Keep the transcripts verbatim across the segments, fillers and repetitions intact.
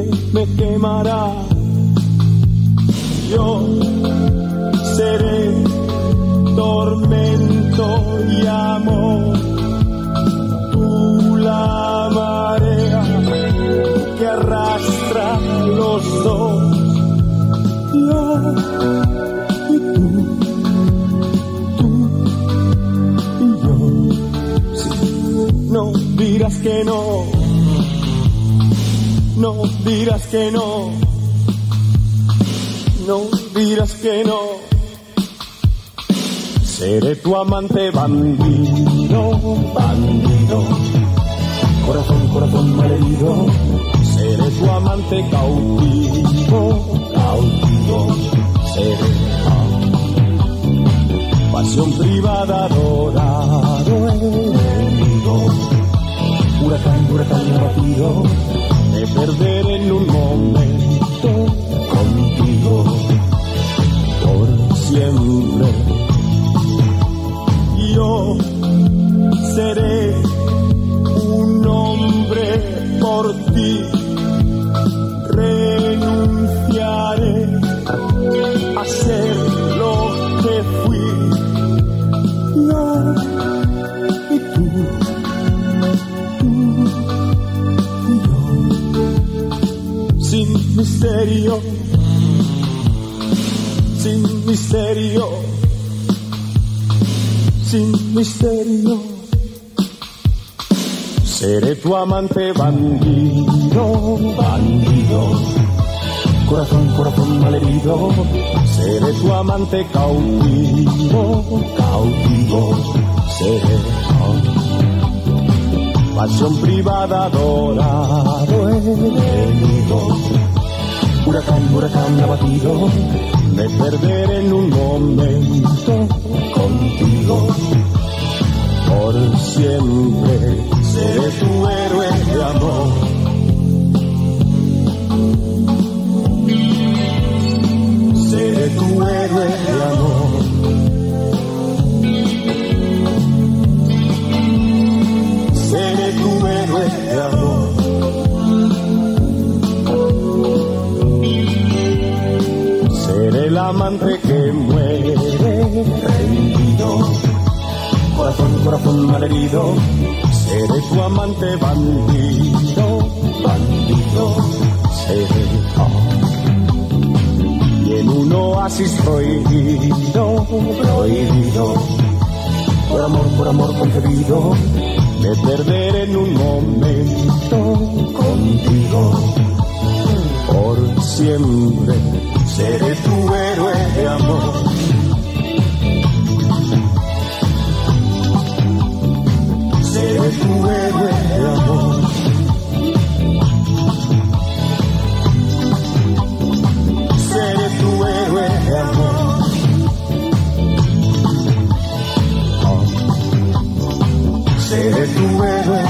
me quemará. Yo seré tormento y amor, tú la marea que arrastra los dos. Yo y tú, tú y yo. Sí, no dirás que no, no dirás que no, no dirás que no. Seré tu amante bandido, bandido, corazón, corazón malherido. Seré tu amante cautivo, cautivo. Seré ah, pasión privada, adorado enemigo. Huracán, huracán abatido, me perderé en un momento contigo por siempre. Yo seré un hombre por ti, renunciaré a ser lo que fui. Yo y tú, tú y yo, sin misterio, sin misterio, sin misterio. Seré tu amante bandido, bandido, corazón, corazón malherido. Seré tu amante cautivo, cautivo. Seré oh, pasión privada, adorado enemigo. Huracán, huracán abatido, me perderé en un momento contigo por siempre. Seré tu héroe de amor. Seré tu héroe de amor. Seré tu héroe de amor. Seré el amante que muere rendido, corazón, corazón malherido. Seré tu amante bandido, bandido. Seré oh, y en un oasis prohibido, prohibido. Por amor, por amor concebido, me perderé en un momento contigo por siempre. Seré tu héroe de amor. Seré tu héroe de amor. Seré tu héroe de amor. Oh. Seré tu héroe.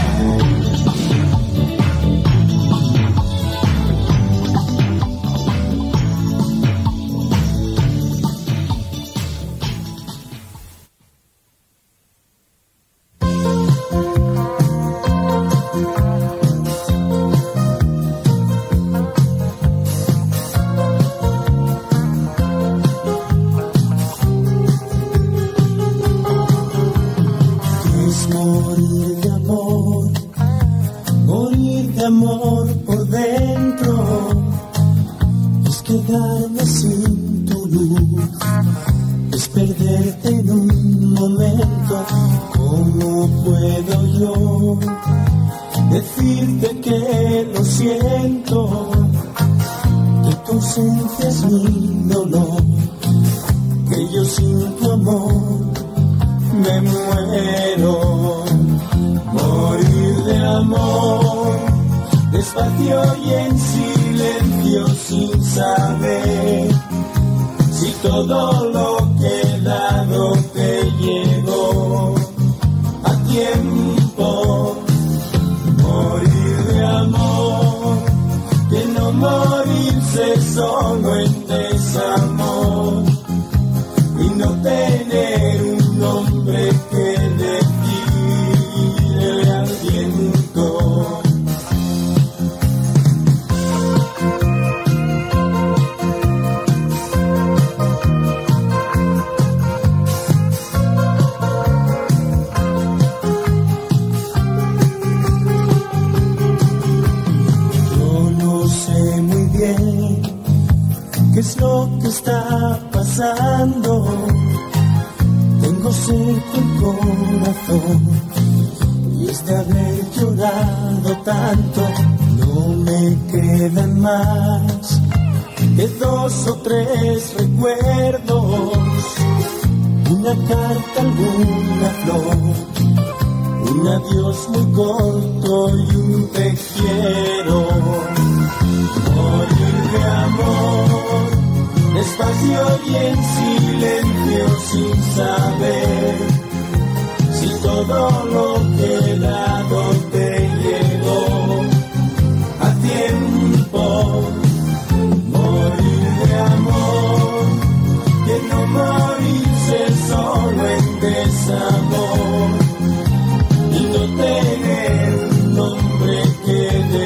pensando, tengo seco el corazón, y es de haber llorado tanto, no me quedan más que dos o tres recuerdos, una carta, alguna flor, un adiós muy corto y un te quiero. Morir de amor, despacio y en silencio, sin saber si todo lo que he dado te llegó a tiempo. Morir de amor, que no morirse solo en desamor, y no tener un nombre que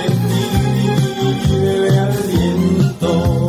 decirle al viento.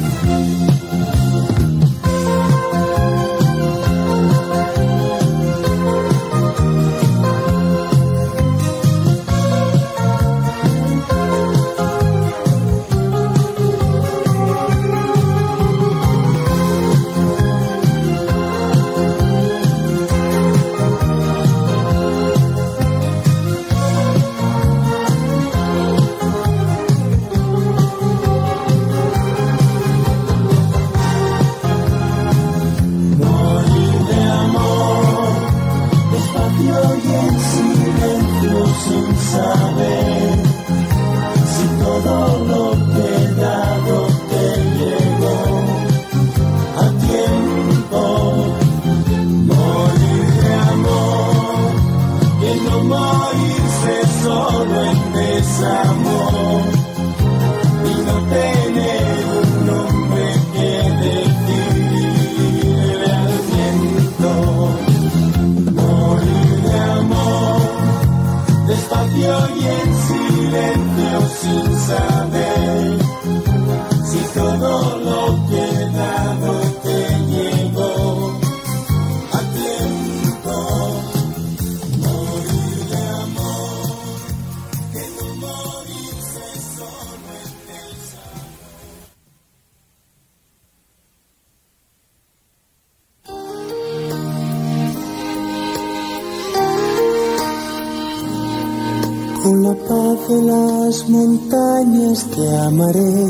Con la paz de las montañas te amaré,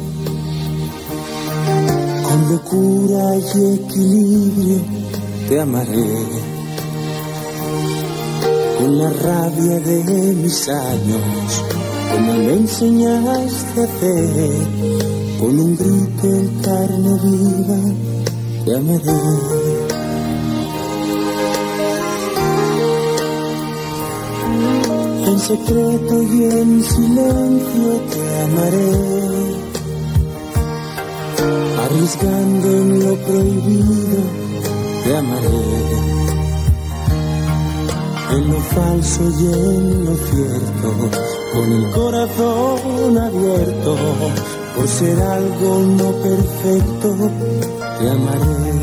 con locura y equilibrio te amaré, con la rabia de mis años, como me enseñaste a hacer, con un grito en carne viva te amaré. En secreto y en silencio te amaré, arriesgando en lo prohibido te amaré, en lo falso y en lo cierto, con el corazón abierto, por ser algo no perfecto te amaré,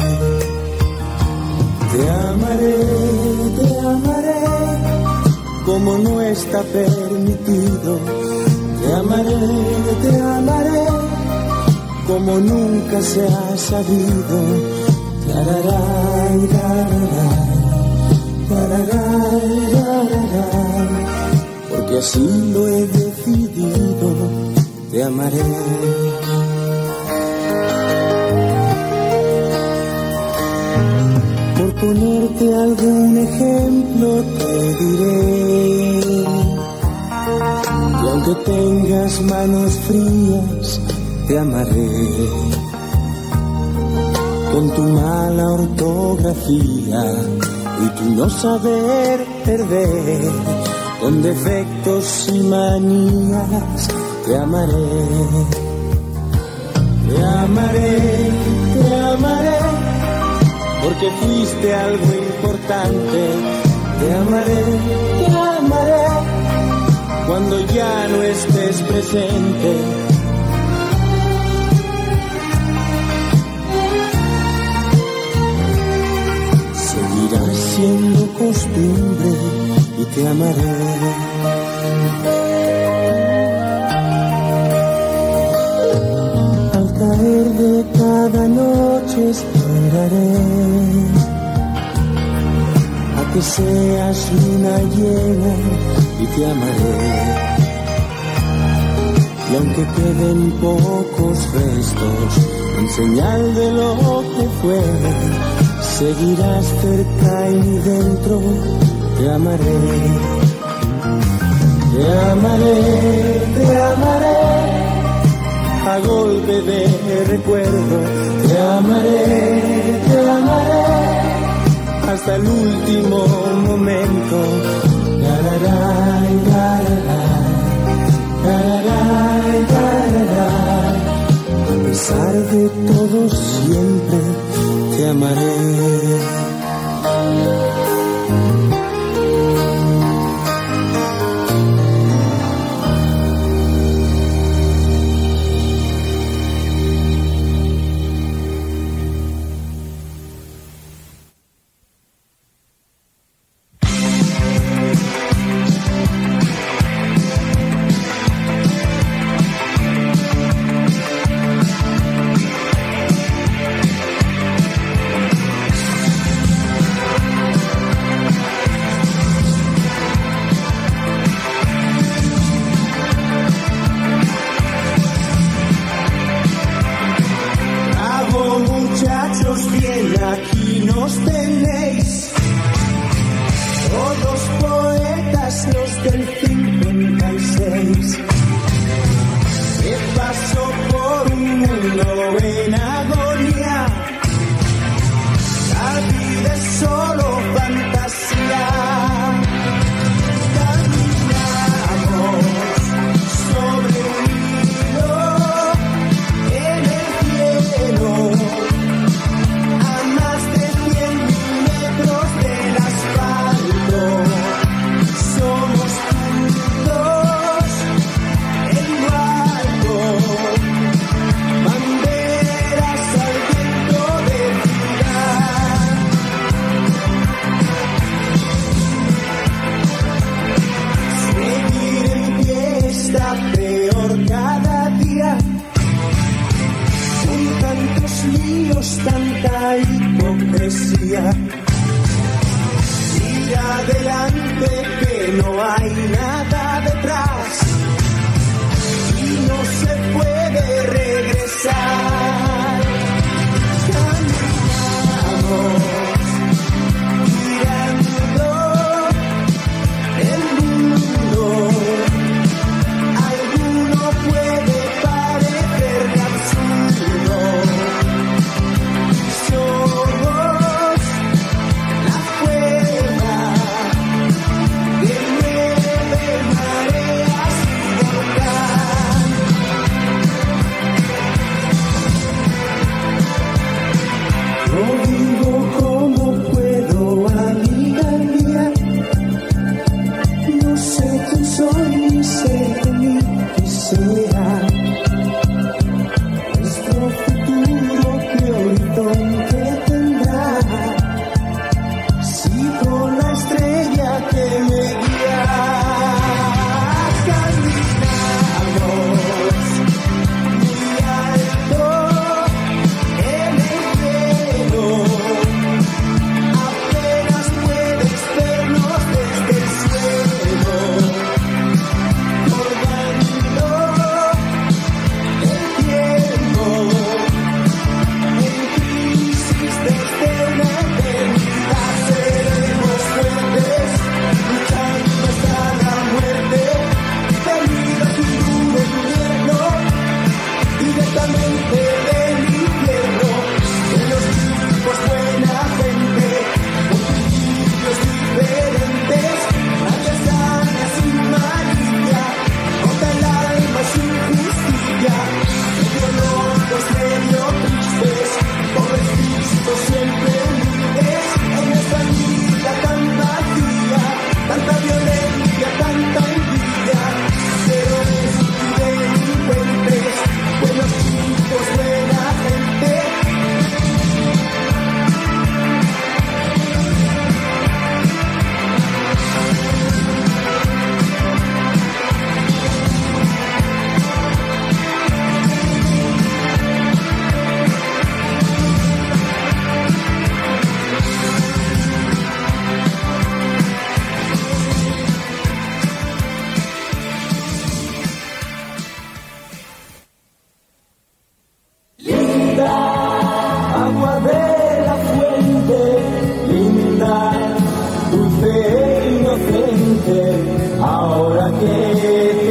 te amaré, te amaré. Como no está permitido, te amaré, te amaré, como nunca se ha sabido, tararay, tararay, tararay, tararay, porque así lo he decidido, te amaré. Por ponerte algún ejemplo te diré que aunque tengas manos frías te amaré, con tu mala ortografía y tu no saber perder, con defectos y manías te amaré, te amaré, te amaré. Porque fuiste algo importante, te amaré, te amaré, cuando ya no estés presente. Seguirá siendo costumbre y te amaré. Al caer de cada noche seas luna llena y te amaré. Y aunque queden pocos restos en señal de lo que fue, seguirás cerca y dentro te amaré. Te amaré, te amaré, a golpe de recuerdo. Te amaré, te amaré, hasta el último momento. Tarará, tarará, tarará, tarará. A pesar de todo siempre te amaré.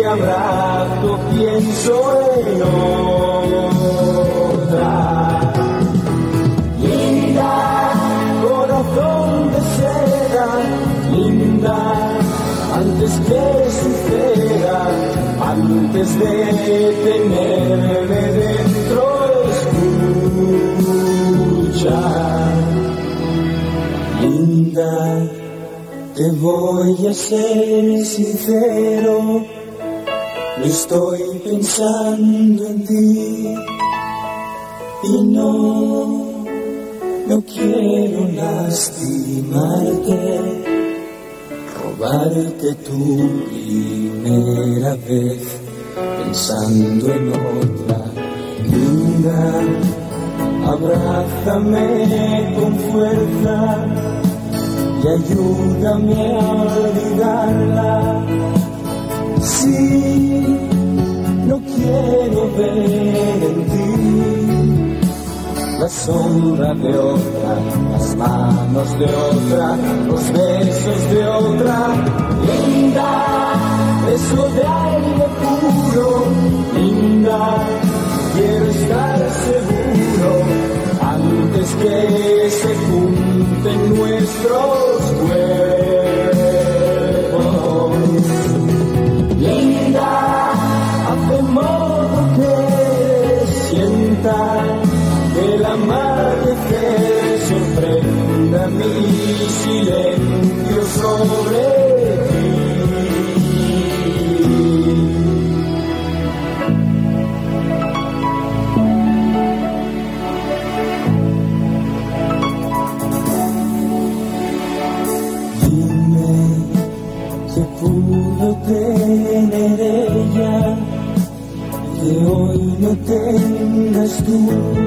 abrazo pienso en otra. Linda, corazón de seda, linda, antes que suceda, antes de tenerme dentro, escucha. Linda, te voy a ser sincero, no estoy pensando en ti y no, no quiero lastimarte, robarte tu primera vez pensando en otra. Linda, abrázame con fuerza y ayúdame a olvidarla. Sí, no quiero ver en ti la sombra de otra, las manos de otra, los besos de otra. Linda, beso de aire puro, linda, quiero estar seguro antes que se junten nuestros cuerpos. Linda, haz de modo que sienta que el amanecer sorprenda mi silencio sobre ti. Pudo tener ella que hoy no tengas tú,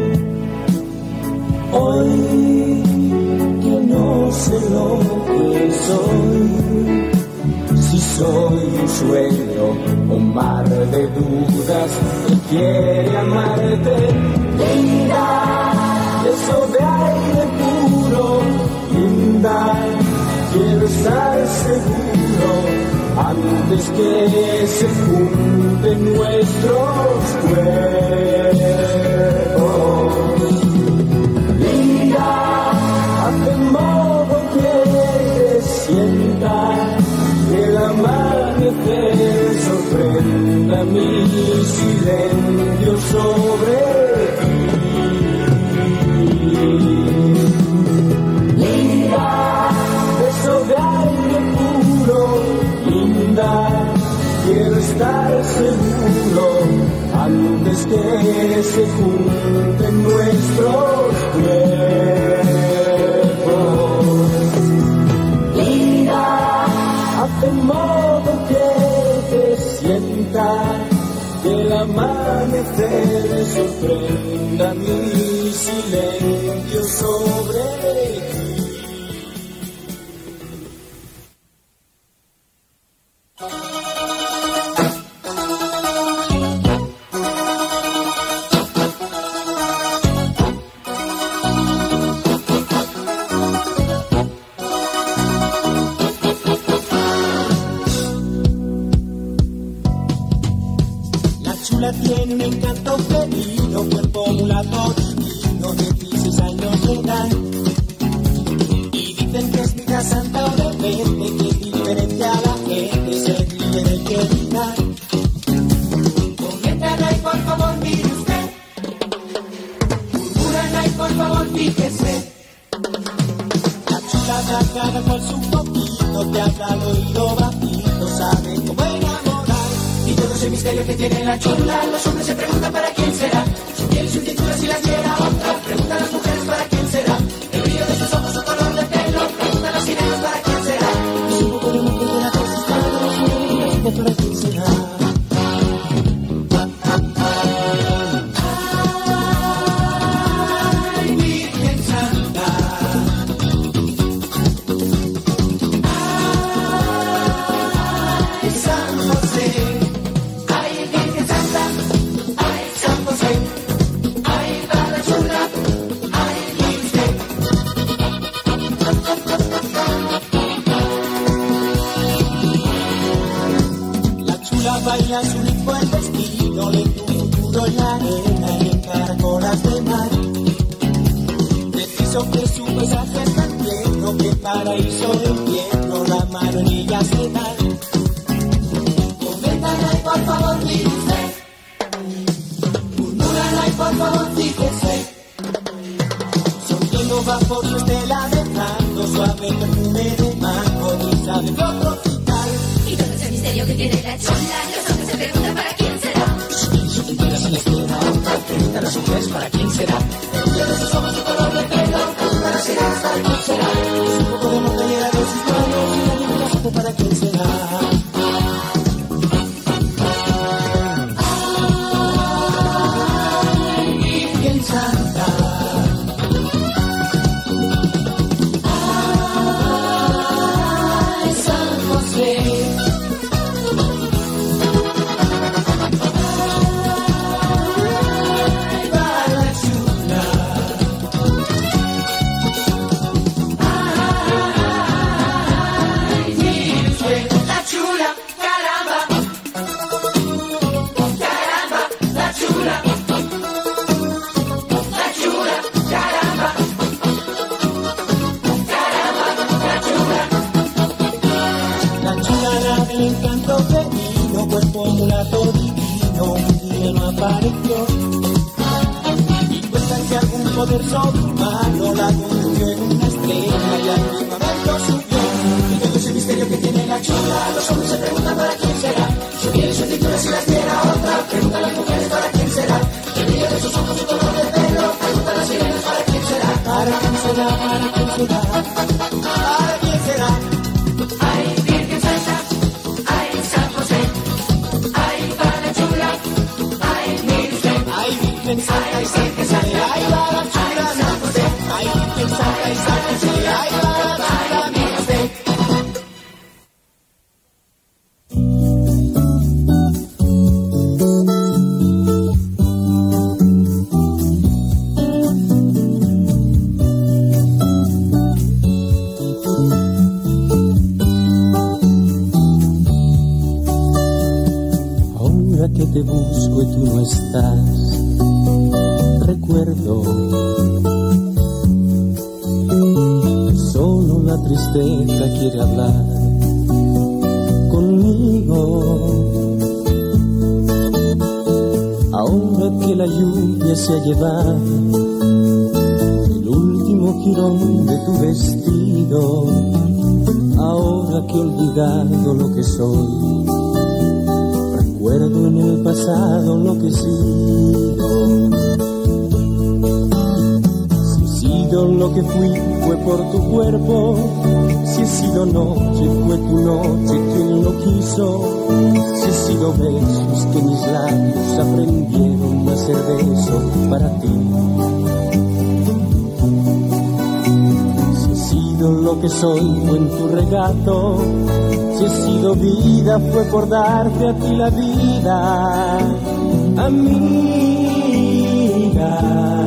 hoy que no sé lo que soy, si soy un sueño, un mar de dudas que quiere amarte. Linda, eso de aire puro, linda, quiero estar seguro antes que se junten nuestros cuerpos. Linda, haz de modo que sienta que el amanecer sorprenda mi silencio sobre ti. Linda, beso de aire puro, linda, quiero estar seguro antes que se junten nuestros cuerpos. Linda, haz de modo que te sienta que el amanecer sorprenda mi silencio sobre ti. Tiene un encanto femenino, cuerpo mulato divino de dieciséis años de edad. Y dicen que es hija santa o rebelde, que es diferente a la gente, se ríe de que gritar. Comentan ahí, por favor, mire usted. Murmuran ahí, por favor, fíjese. La chulada cada cual su poquito, te habla al oído bajito, sabe cómo enamorar. Y todo ese misterio que tiene la chula, los hombres se preguntan para quién será. Si quiere su tintura, si la quiere otra, preguntan las mujeres para quién será. El brillo de sus ojos, su color de pelo, preguntan las sirenas para quién será. Y su poco de mujer de la cosa está de los sueños, para quién será. Ay, Virgen Santa. Ay, San José. chula baila su ritmo el vestido, le tu futuro en la arena y en caracolas de mar. Preciso que su paisaje es tan tierno, que paraíso de invierno, la mano en ella se da. Coméntala y por favor mire usted, murmúrala y por favor fíjese. Sonriendo va por su estela dejando suave perfume de mango, brisa de flor tropical. Y todo ese misterio que tiene la chula, los hombres se preguntan para quién será. Su pintura se les queda otra, preguntan a su juez para quién será. El día de sus ojos, su color de pelo, preguntan las ideas para quién será. Es un poco de montañera de sus manos y la niña supo para quién será. Ay, Virgen Santa. Ay, San José. Cuerpo mulato divino, un día no apareció. Y cuentan que algún poder sobrehumano la convirtió en una estrella y al firmamento subió. Y todo ese misterio que tiene la chula, los hombres se preguntan para quién será. Su piel y su cintura si las diera otra, preguntan las mujeres para quién será. El brillo de sus ojos, su color de pelo, preguntan las sirenas para quién será. Para quién será, para quién será, para quién será. Ay, Virgen Santa, ay, San José. Virgen Santa y San José, ay va la chula, San José. Ay, Virgen Santa y San José, ay va la chula, mi José. Ahora que te busco y tú no estás, recuerdo solo la tristeza quiere hablar conmigo. Ahora que la lluvia se ha llevado el último jirón de tu vestido, ahora que he olvidado lo que soy, recuerdo en el pasado lo que he sido. Lo que fui fue por tu cuerpo, si he sido noche fue tu noche quien lo quiso, si he sido besos que mis labios aprendieron a ser beso para ti, si he sido lo que soy fue en tu regato, si he sido vida fue por darte a ti la vida, amiga.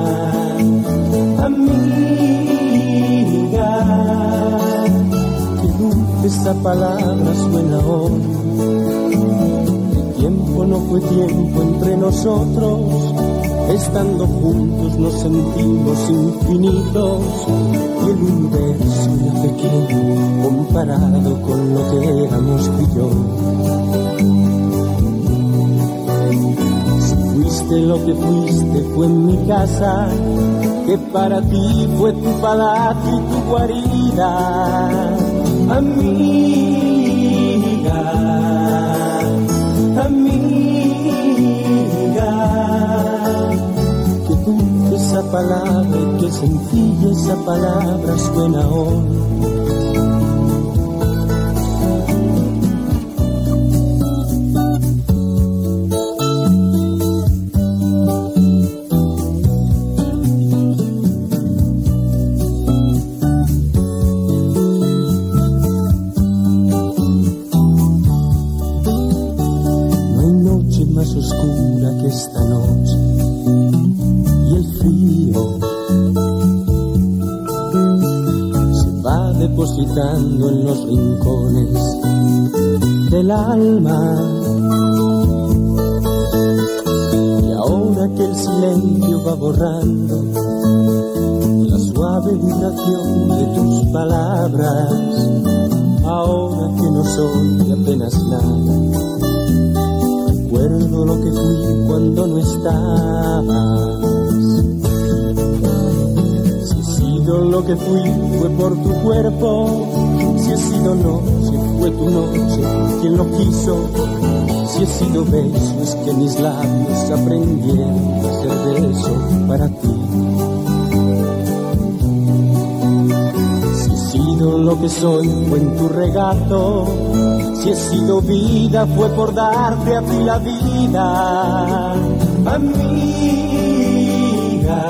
Esa palabra suena hoy. El tiempo no fue tiempo entre nosotros. Estando juntos nos sentimos infinitos. Y el universo era pequeño comparado con lo que éramos tú y yo. Si fuiste lo que fuiste fue en mi casa, que para ti fue tu palacio y tu guarida. Amiga, amiga, que dulce esa palabra y que sencilla esa palabra suena hoy. Depositando en los rincones del alma silencio va borrando la suave vibración de tus palabras. Ahora que no soy apenas nada, recuerdo lo que fui cuando no estabas. Si he sido lo que fui fue por tu cuerpo, si he sido noche fue tu noche quien lo quiso. Si he sido beso es que mis labios aprendieron a ser beso para ti. Si he sido lo que soy fue en tu regato, si he sido vida fue por darte a ti la vida. Amiga,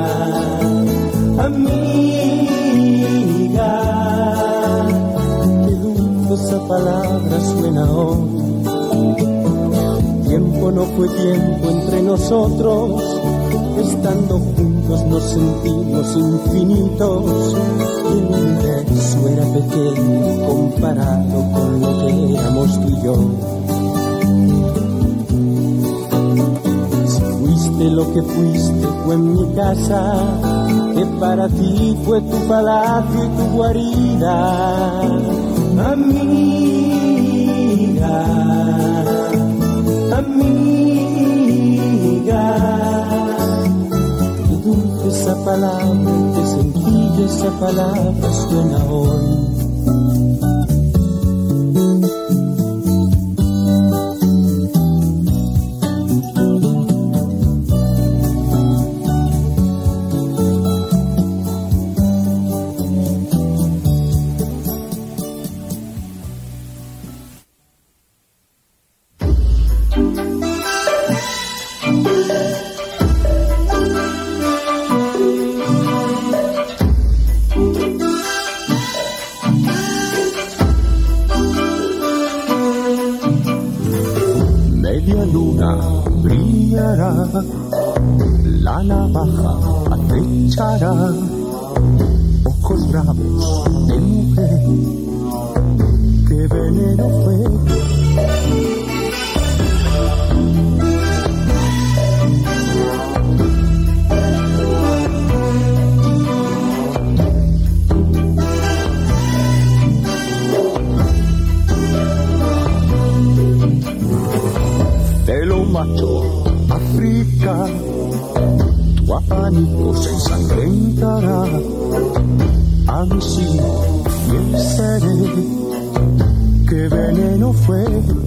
amiga, qué dulce esa palabra suena hoy. Tiempo no fue tiempo entre nosotros, estando juntos nos sentimos infinitos, y el universo era pequeño comparado con lo que éramos tú y yo. Si fuiste lo que fuiste fue en mi casa, que para ti fue tu palacio y tu guarida. Amiga, amiga, qué dulce esa palabra, qué sencilla esa palabra suena hoy. La navaja acechará, ojos bravos de mujer, qué veneno fue. Celo macho, África, tu abanico se ensangrentará. A mi sino fiel seré, qué veneno fue.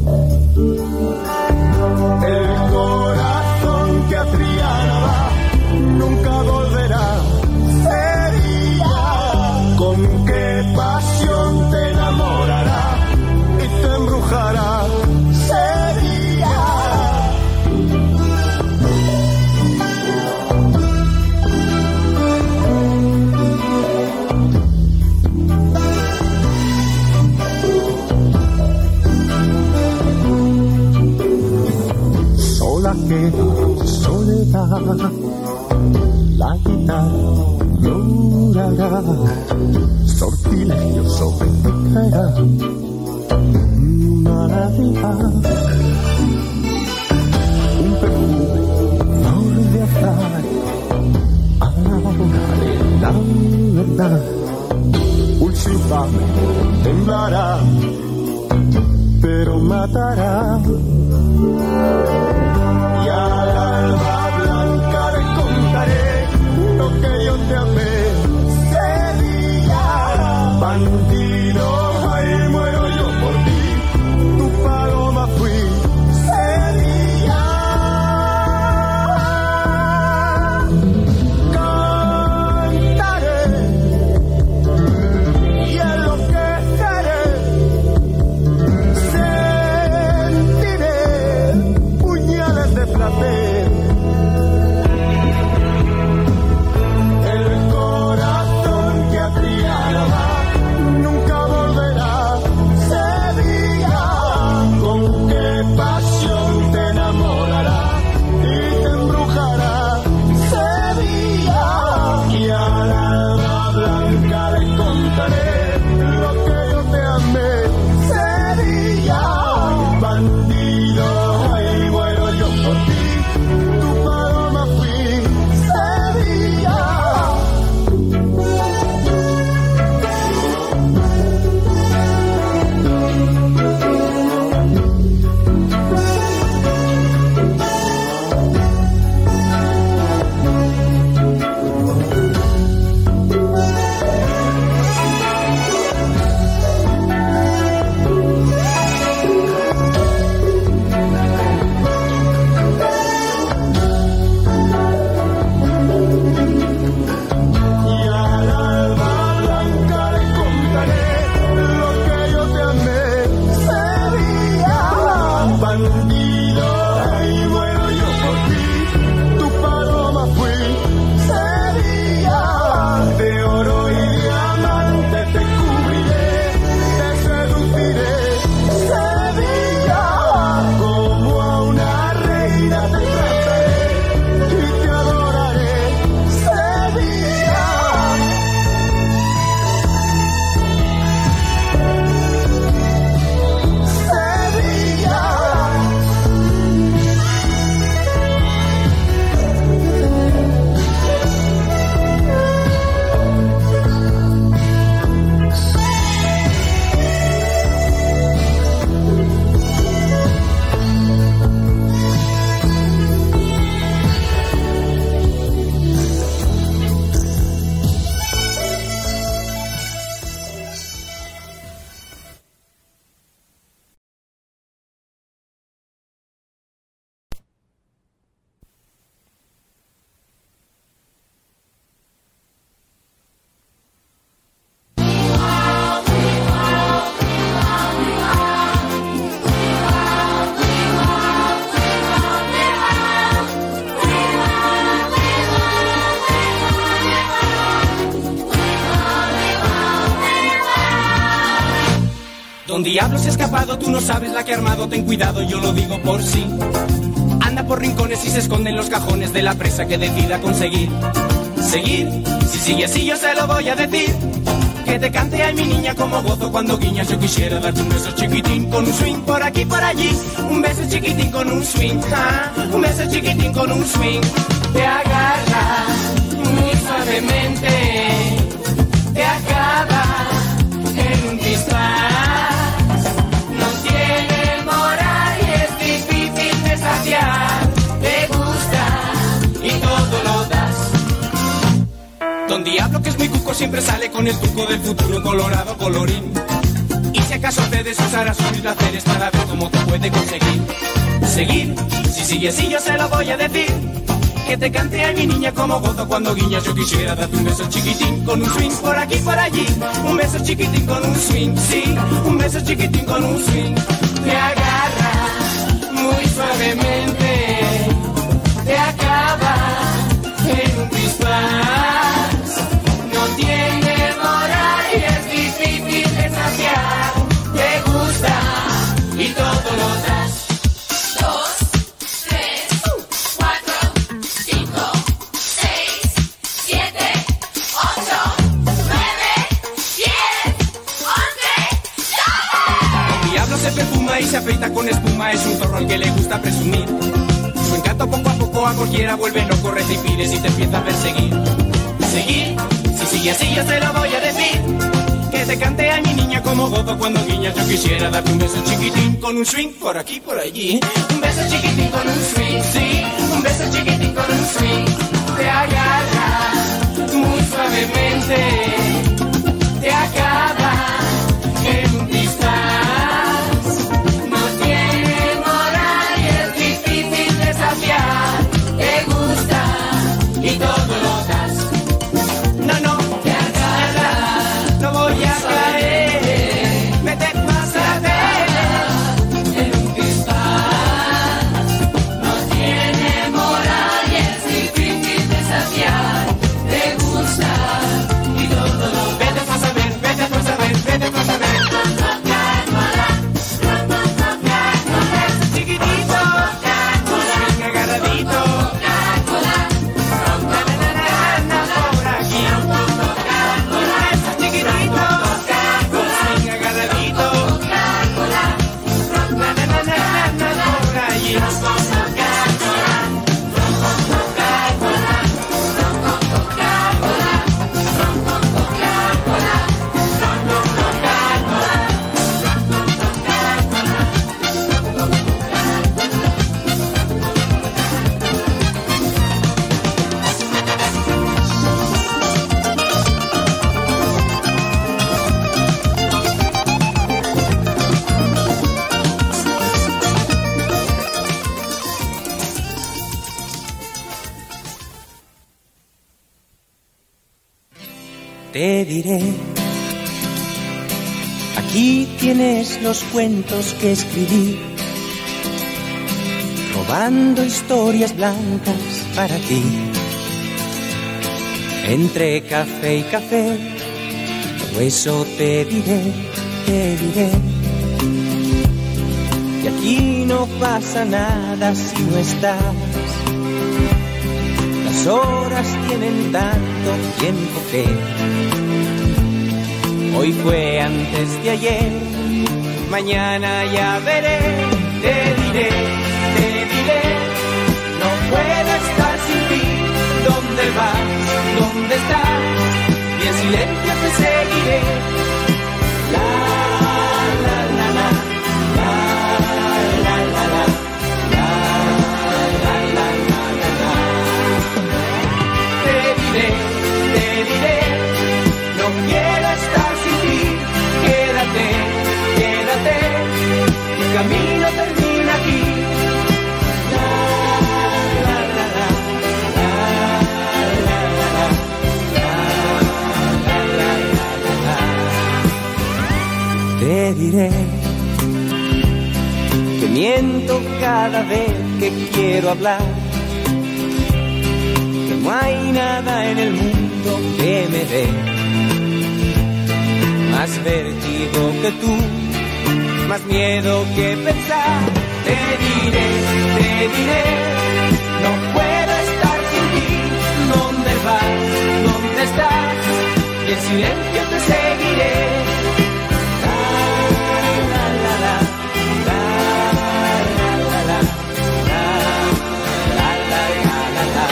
El corazón que atriara nunca volverá. Sería con qué pasión te enamorará y te embrujará. Queda soledad, la guitarra llorará, sortilegio sobre ti caerá, una lágrima, un perfume, flor de azar, a la hora de la verdad, pulso infame temblará, pero matará. Y al alba blanca le contaré lo que yo te amé. Sería bandido, ahí muero yo por ti. Tu paloma fui. nido. Y muero yo por ti, tu paloma fui. Sevilla, de oro y diamante te cubriré, te seduciré. Sevilla, como a una reina te trataré y te adoraré. Sevilla. Don Diablo se ha escapado, tú no sabes la que ha armado, ten cuidado, yo lo digo por sí. Anda por rincones y se esconde en los cajones de la presa que decida conseguir. Seguir, si sigue así yo se lo voy a decir. Que te cante ay mi niña como gozo cuando guiñas. Yo quisiera darte un beso chiquitín con un swing por aquí por allí. Un beso chiquitín con un swing, ah, un beso chiquitín con un swing. Te agarra muy suavemente, te acaba en un dispar. No tiene moral y es difícil de saciar. Te gusta y todo lo das. Don Diablo, que es muy cuco, siempre sale con el truco del futuro colorado colorín. Y si acaso te desusarás sus placeres para ver cómo te puede conseguir. Seguir, si sigue así yo se lo voy a decir. Que te cante a mi niña como gozo cuando guiñas. Yo quisiera darte un beso chiquitín con un swing por aquí por allí. Un beso chiquitín con un swing, sí, un beso chiquitín con un swing. Te agarra muy suavemente, te acaba en un dispar. No tiene moral y es difícil de saciar. Te gusta y todo lo das. Dos, tres, cuatro, cinco, seis, siete, ocho, nueve, diez, once, ¡doce! El diablo se perfuma y se afeita con espuma. Es un zorro al que le gusta presumir. Su encanto poco a poco a cualquiera vuelve loco, reza y pides y te empieza a perseguir. Seguir, si sigue así yo se lo voy a decir. Que te cante a mi niña como gozo cuando guiñas. Yo quisiera darte un beso chiquitín con un swing por aquí por allí. Un beso chiquitín con un swing, sí, un beso chiquitín con un swing. Te agarra muy suavemente, te acaba en un dispar. No tiene moral y es difícil de saciar. Te gusta y todo lo das. No, no, te agarra, no voy a caer. Me te vas a ver en un dispar. No tiene moral y es difícil de saciar. Te gusta y todo lo das. Vete a saber, vete a saber, vete a saber. Chiquitito, un swing agarradito. Por aquí. Un beso chiquitito, un swing agarradito. Na, na, na, na, na, na, por allí. Te diré, aquí tienes los cuentos que escribí, robando historias blancas para ti. Entre café y café, todo eso te diré, te diré. Y aquí no pasa nada si no estás. Las horas tienen tanto tiempo que hoy fue antes de ayer, mañana ya veré. Te diré, te diré, no puedo estar sin ti. ¿Dónde vas? ¿Dónde estás? Y en silencio te seguiré. La, la, la, la, la, la, la, la, la, la, la, la, la, la. Te diré, te diré, no quiero estar sin ti. Quédate, quédate, tu camino termina aquí. La, la, la, la, la, la, la, la, la, la, la, la. Te diré que miento cada vez que quiero hablar, que no hay nada en el mundo que me dé más vértigo que tú, más miedo que pensar. Te diré, te diré, no puedo estar sin ti. ¿Dónde vas? ¿Dónde estás? Y en silencio te seguiré. La, la, la, la, la, la, la, la, la, la, la, la, la.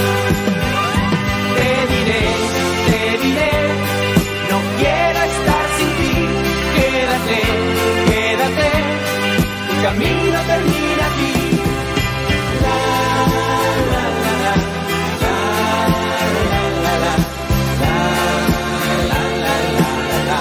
Te diré, te diré, no quiero estar sin ti. Quédate, quédate, tu camino termina aquí. La, la, la, la, la, la, la, la, la, la, la, la, la.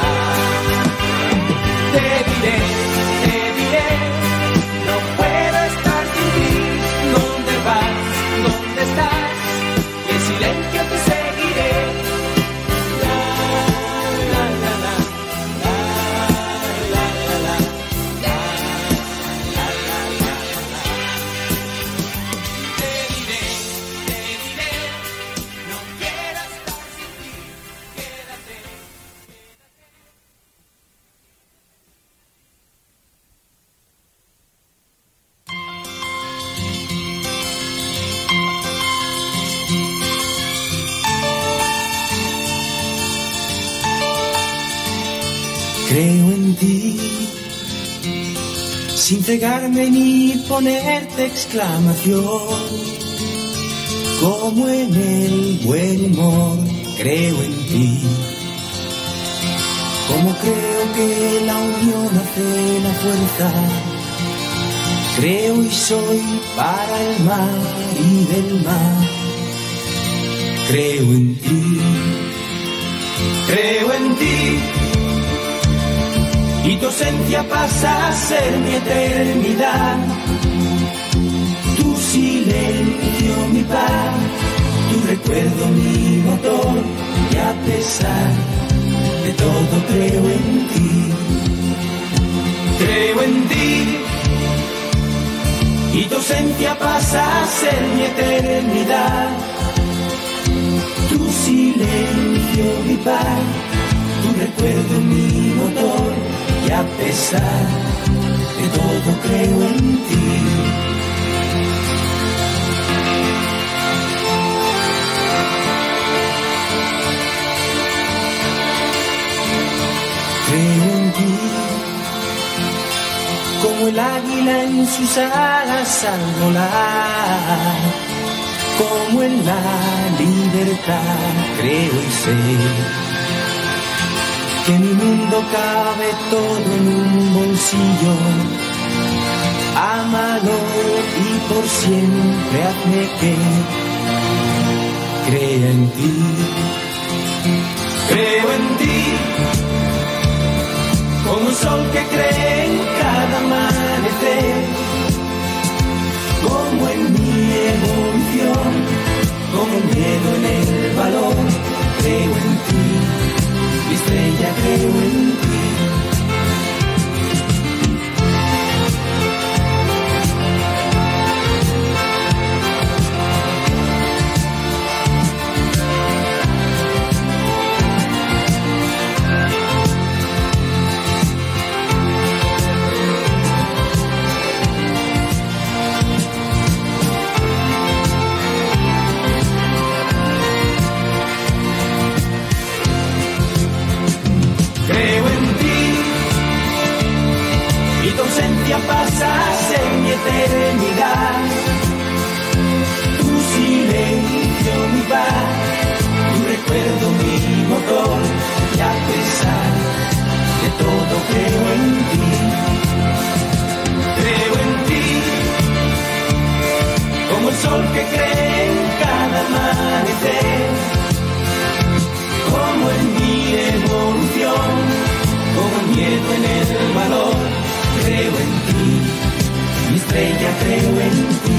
Te diré, te diré, no puedo estar sin ti. ¿Dónde vas? ¿Dónde estás? Y en silencio te seguiré. La, la, la, la, la, la, la, la, la, la, la, la, la. Te diré, te diré, no quiero estar sin ti. Quédate. Creo en ti, sin cegarme ni ponerte exclamación. Como en el buen humor, creo en ti. Como creo que la unión hace la fuerza. Creo y soy para el mar y del mar. Creo en ti, creo en ti. Y tu ausencia pasa a ser mi eternidad. Tu silencio mi paz, tu recuerdo mi motor. Y a pesar de todo creo en ti. Creo en ti. Y tu ausencia pasa a ser mi eternidad. Tu silencio mi paz, tu recuerdo mi motor. Y a pesar de todo creo en ti. Creo en ti, como el águila en sus alas al volar, como en la libertad creo y sé. Que mi mundo cabe todo en un bolsillo. Ámalo y por siempre hazme que crea en ti. Creo en ti, como un sol que cree en cada amanecer. Como en mi evolución, como el miedo en el valor. Creo en ti. Mi estrella, creo en ti. sol que cree en cada amanecer, como en mi evolución, como el miedo en el valor. Creo en ti, mi estrella, creo en ti.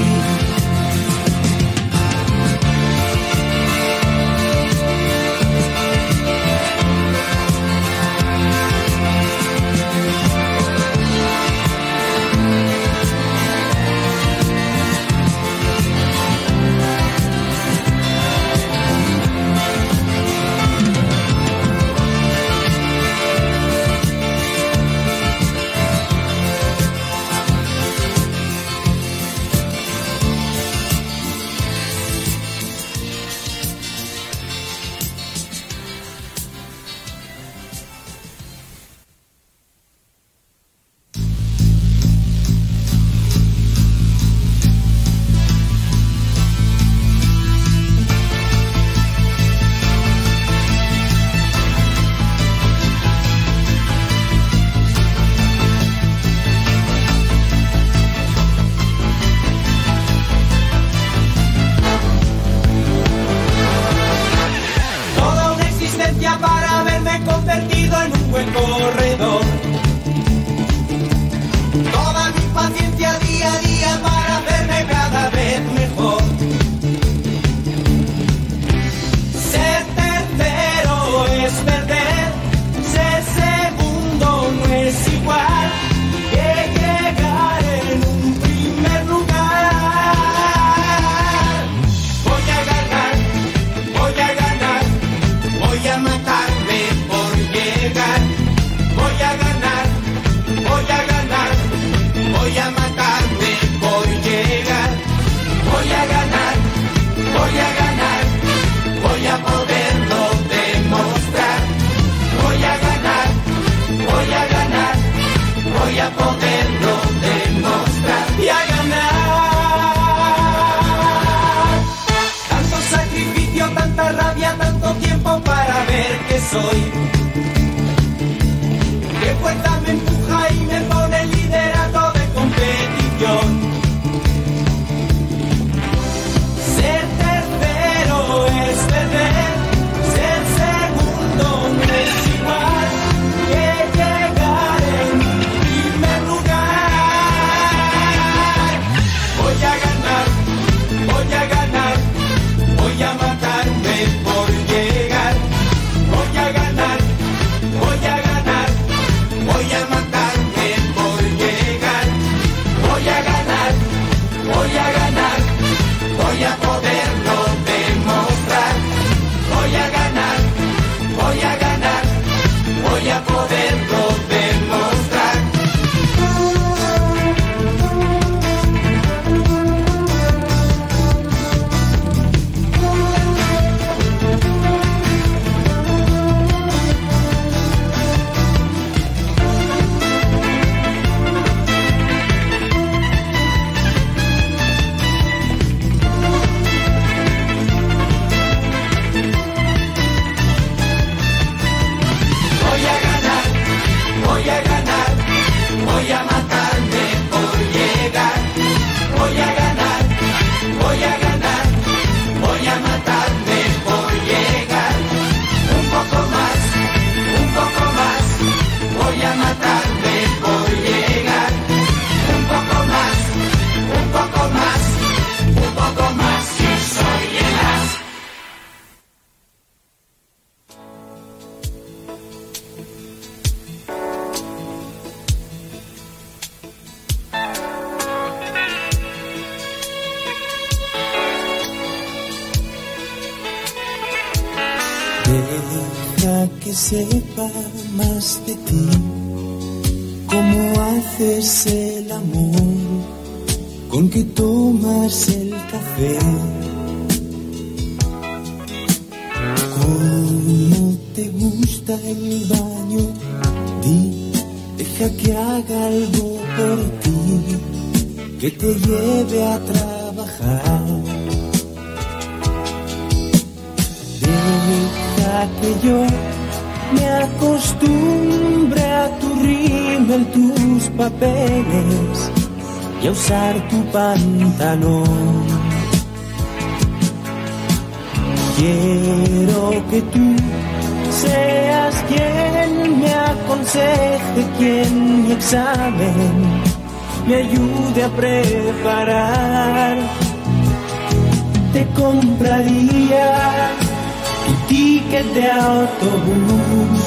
Deja que sepa más de ti, cómo haces el amor, con que tomas el café, cómo te gusta el baño. Di, deja que haga algo por ti, que te lleve a trabajar. Deja que yo me acostumbre a tu rímel, tus papeles y a usar tu pantalón. Quiero que tú seas quien me aconseje, quien mi examen me ayude a preparar. Te compraría tu ticket de autobús,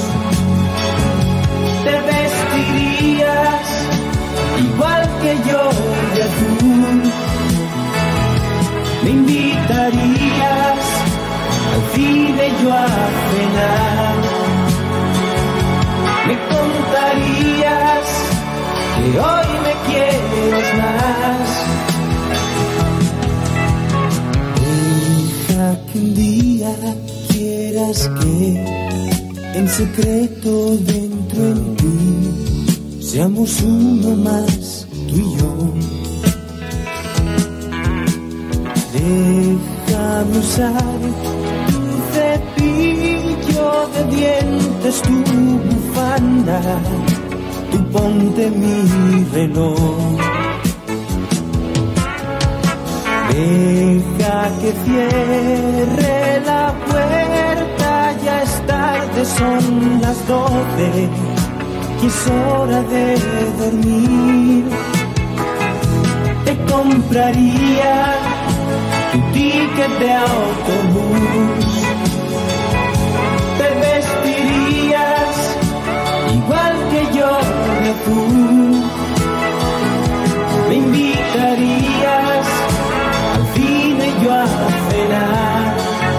te vestirías igual que yo de azul, me invitarías al cine, yo a cenar, me contarías que hoy me quieres más. Deja que un día quieras que en secreto dentro en ti seamos uno más, tú y yo. Déjame usar tu cepillo de dientes, tu bufanda, tú ponte mi reloj. Deja que cierre la puerta, ya es tarde, son las doce y es hora de dormir. Te compraría tu ticket de autobús, te vestirías igual que yo de azul, me invitarías al cine, yo a cenar,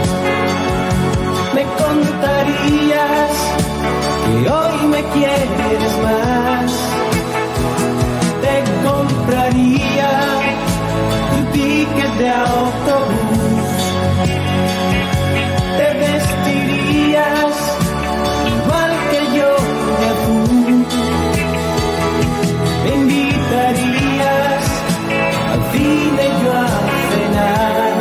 me contarías que hoy me quieres más. Te compraría tu ticket de autobús, te vestirías igual que yo de azul, me invitarías al cine, yo a cenar,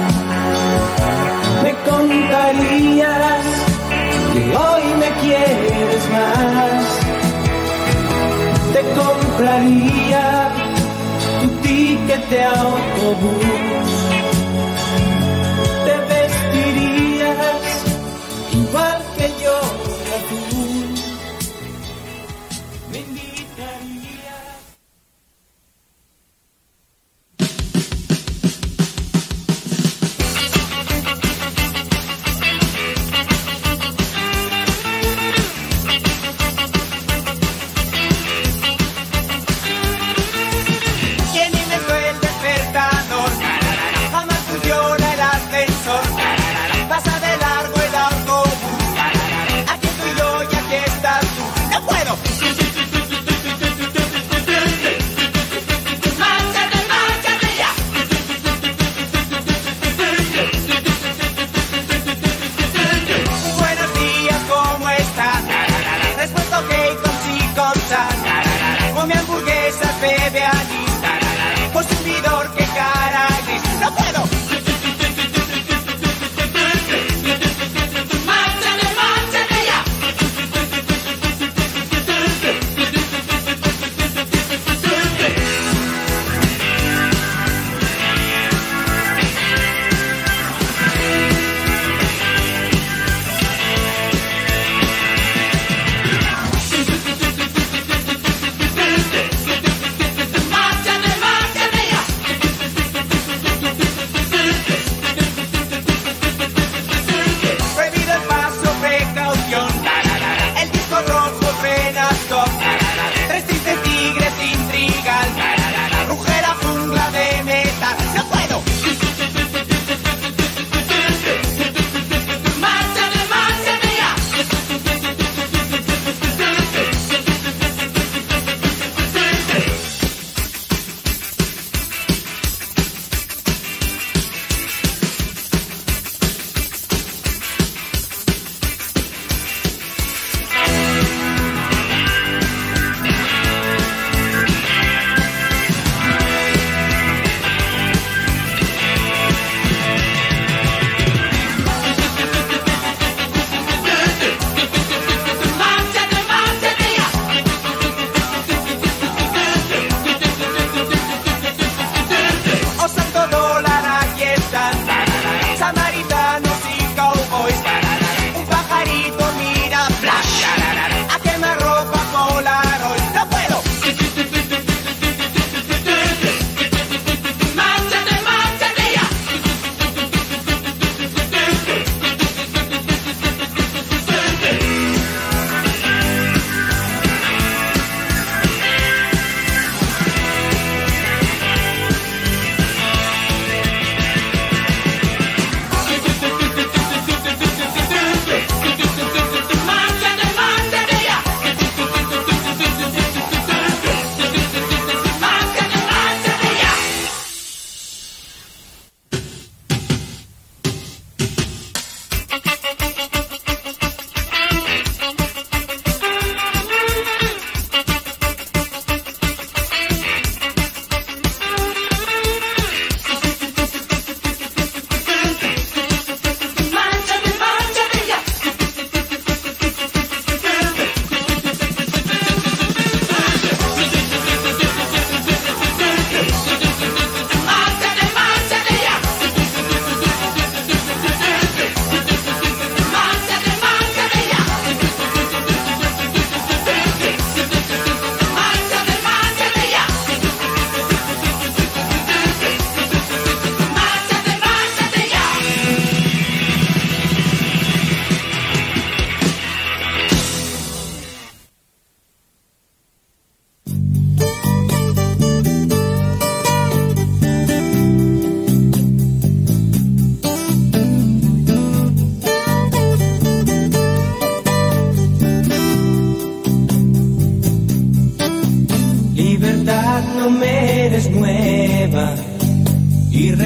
me contarías que hoy me quieres más. Te compraría tu ticket de autobús, te vestirías igual que yo de azul, me invitarías.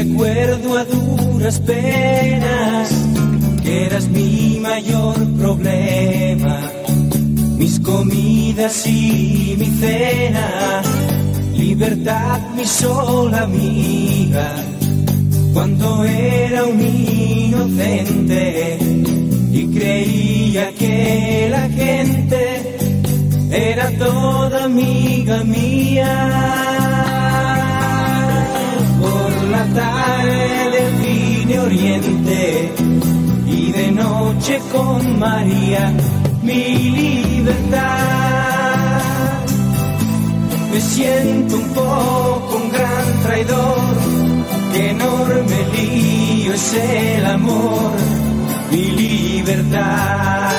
recuerdo a duras penas que eras mi mayor problema, mis comidas y mi cena, libertad mi sola amiga, cuando era un inocente y creía que la gente era toda amiga mía. Por la tarde vine Oriente y de noche con María, mi libertad. Me siento un poco un gran traidor, qué enorme lío es el amor, mi libertad.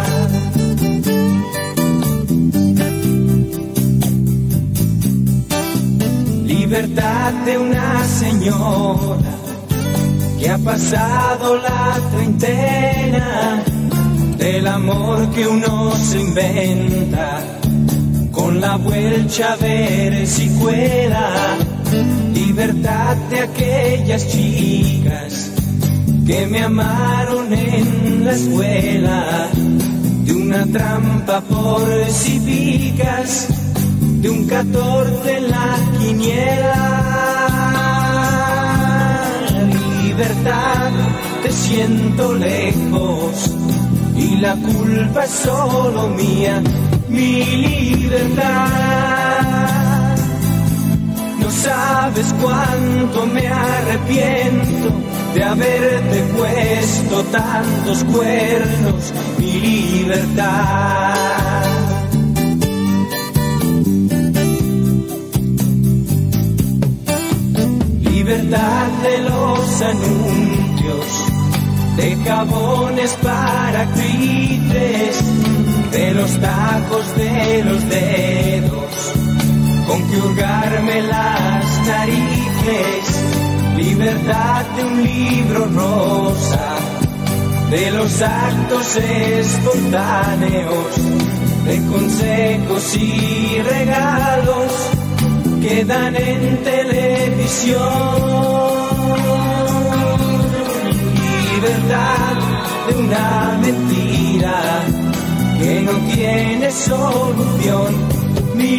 Libertad de una señora que ha pasado la treintena, del amor que uno se inventa, con la vuelta a ver si cuela. Libertad de aquellas chicas que me amaron en la escuela, de una trampa por si picas, de un catorce en la quiniela. Libertad, te siento lejos y la culpa es solo mía, mi libertad. No sabes cuánto me arrepiento de haberte puesto tantos cuernos, mi libertad. Libertad de los anuncios, de jabones para actrices, de los tacos de los dedos, con que hurgarme las narices. Libertad de un libro rosa, de los actos espontáneos, de consejos y regalos que dan en televisión. Libertad de una mentira que no tiene solución, mi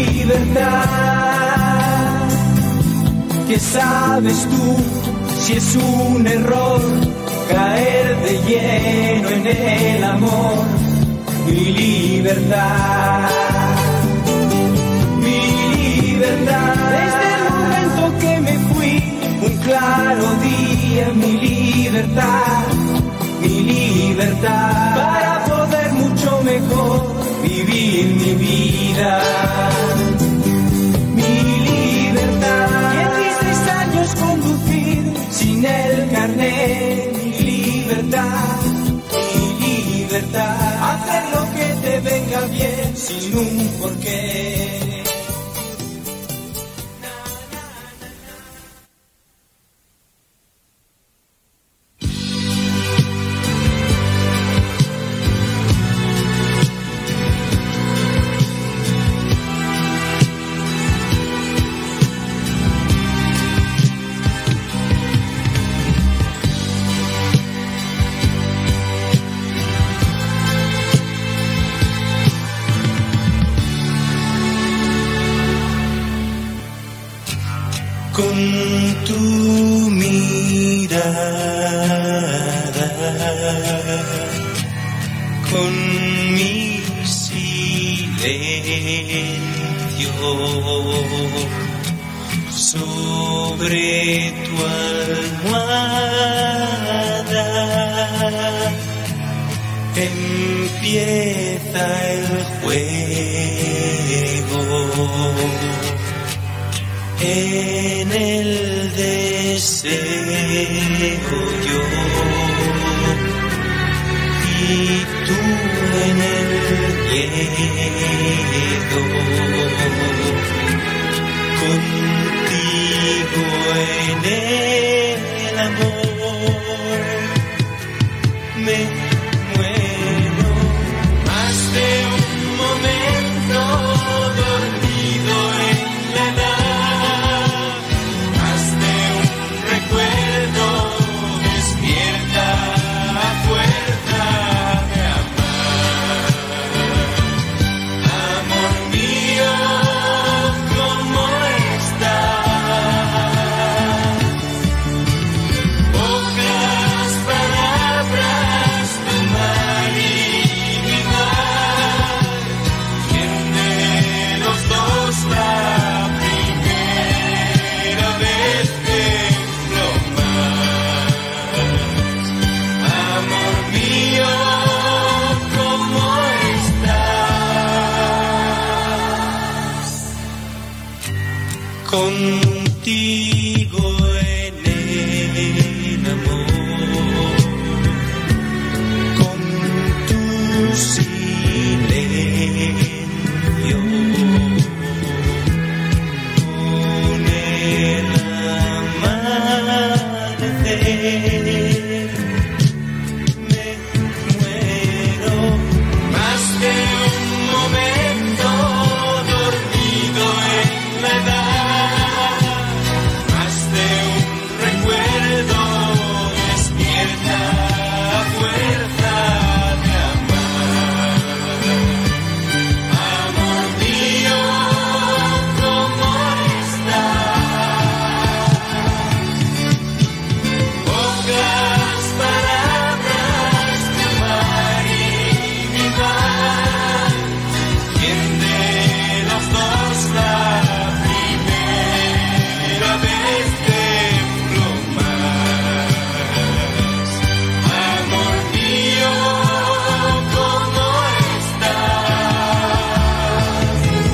libertad. ¿Qué sabes tú si es un error caer de lleno en el amor, mi libertad? Desde el momento que me fui, un claro día, mi libertad, mi libertad, para poder mucho mejor vivir mi vida. Mi libertad, dieciséis años conducir sin el carnet, mi libertad, mi libertad, hacer lo que te venga bien sin un porqué. Con tu mirada, con mi silencio, sobre tu almohada empieza el juego. En el deseo yo y tú en el miedo, contigo en el amor me muero. Más de un momento dormido en la edad, más de un recuerdo contigo en el amor, con tu silencio, con el amanecer, me muero. Más de un momento dormido en la edad, más de un recuerdo despierta fuerza de amar. Amor mío, ¿cómo estás? Pocas palabras de amar y vivir. ¿Quién de los dos la primera vez tembló más? Amor mío, ¿cómo estás?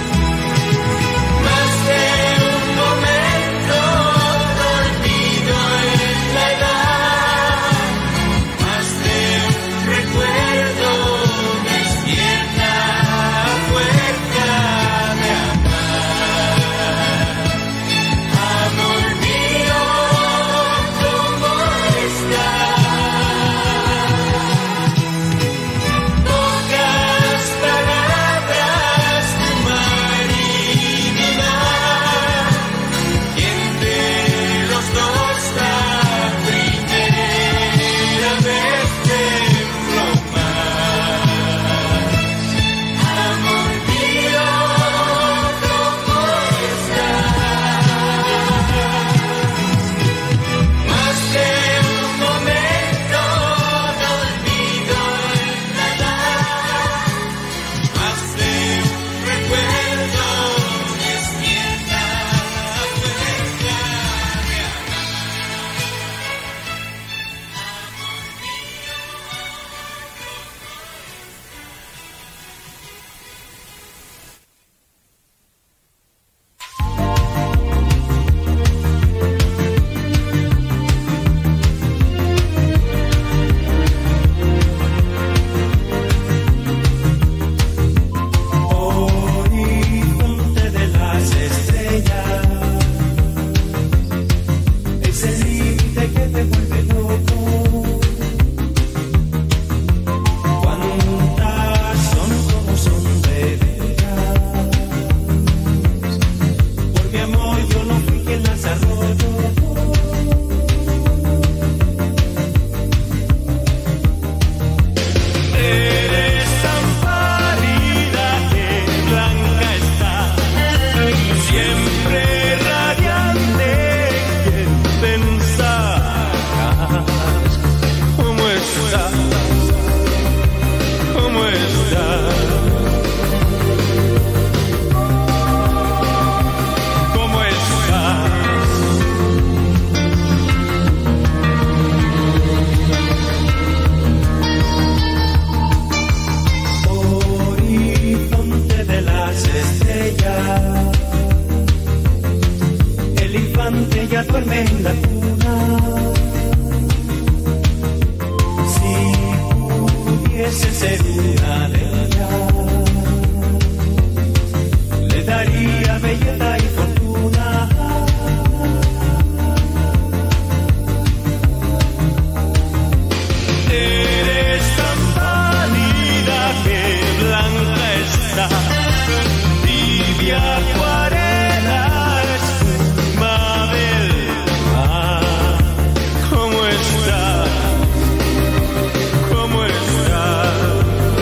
Más de un momento dormido en la edad, más de un recuerdo despierta fuerza de amar. Amor mío, ¿cómo estás? Pocas palabras de mar y vida. ¿Quién de los dos la primera vez tembló más? Amor mío, ¿cómo estás? Más de un momento dormido en la edad, más de un recuerdo despierta fuerza de horizonte de las estrellas, es el límite que te vuelve loco. Cuántas son como son de veras. Por mi amor yo no fui quien las arrolló. Eres tan pálida que blanca está, siempre radiante que pensarás. ¿Cómo estás? ¿Cómo estás? ¿Cómo estás? Horizonte de las estrellas, el infante ya duerme en la cuna. Si pudiese ser una de ellas, le daría belleza y fortuna. Eres tan pálida que blanca está, tibia acuarela, espuma del mar. ¿Cómo estás? ¿Cómo estás?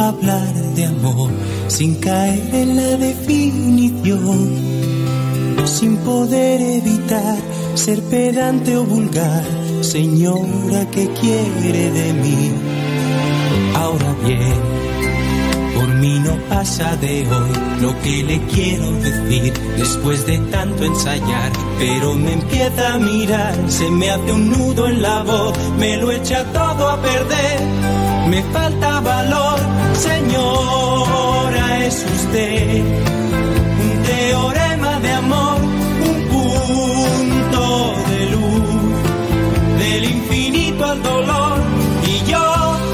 hablar de amor sin caer en la definición, sin poder evitar ser pedante o vulgar. Señora, ¿qué quiere de mí? Ahora bien, por mí no pasa de hoy lo que le quiero decir después de tanto ensayar, pero me empieza a mirar, se me hace un nudo en la voz, me lo echa todo a perder, me falta valor. Señora, es usted un teorema de amor, un punto de luz del infinito al dolor, y yo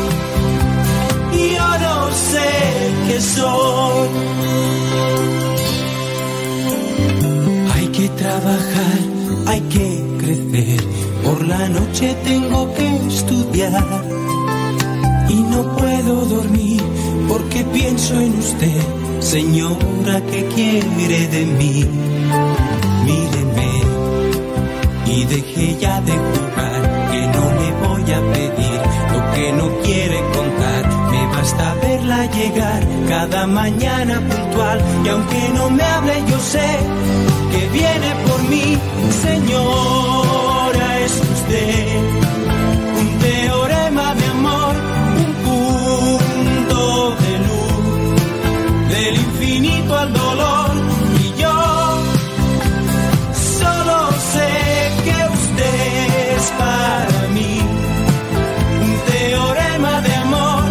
yo no sé qué soy. Hay que trabajar, hay que crecer, por la noche tengo que estudiar y no puedo dormir porque pienso en usted. Señora, ¿qué quiere de mí? Míreme y deje ya de jugar, que no le voy a pedir lo que no quiere contar. Me basta verla llegar cada mañana puntual, y aunque no me hable yo sé que viene por mí. Señora, es usted un teorema de amor, un punto de luz del infinito al dolor, y yo solo sé que usted es para mí un teorema de amor,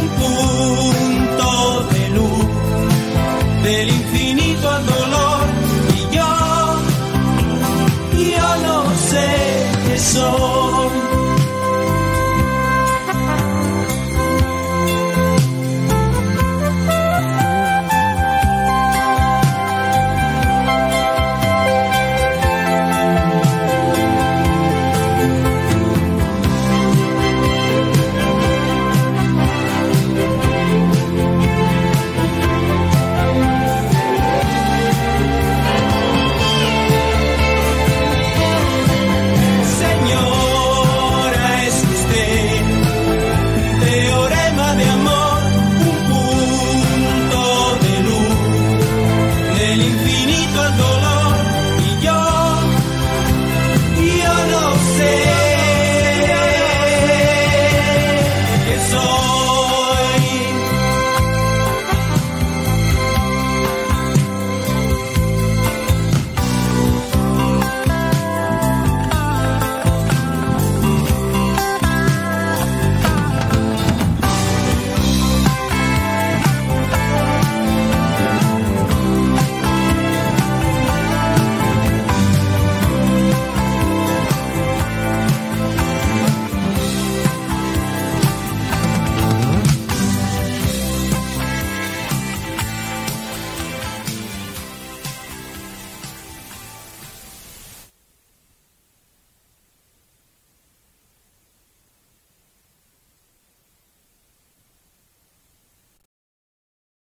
del infinito al dolor, y yo, yo no sé qué soy.